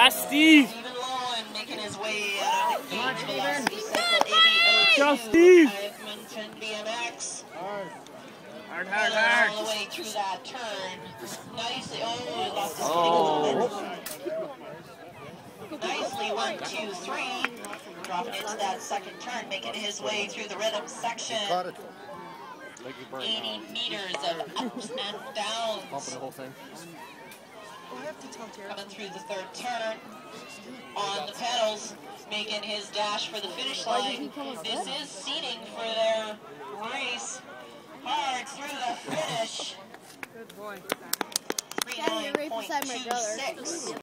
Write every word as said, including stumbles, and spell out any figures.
Fast Steve! Stephen Lowen making his way out of the Come on, gate. Steven. Velocity cycle A B Go, O two. Steve. Edmonton B M X. Hard, hard, All hard. the way through that turn. Nicely. Oh, he lost his Oh. footing a little bit. Nicely, one, two, three. Dropping into that second turn, making his way through the rhythm section. eighty meters of ups and downs. Coming through the third turn. On the pedals, making his dash for the finish line. This is seating for their race. Hard through the finish. Good boy. three nine point two six.